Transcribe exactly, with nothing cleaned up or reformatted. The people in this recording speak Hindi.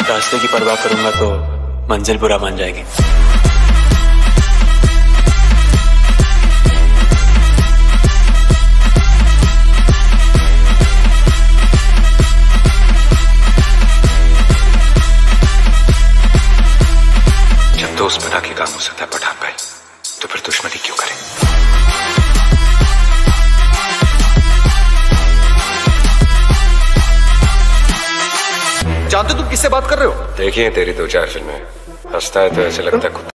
रास्ते की परवाह करूंगा तो मंजिल बुरा मान जाएगी। जब दोस्त बना के काम हो सकता है पठान भाई, तो फिर दुश्मनी क्यों करें? जानते तुम किससे बात कर रहे हो? देखिए तेरी दो चार फिल्में, हंसता है तो ऐसे लगता है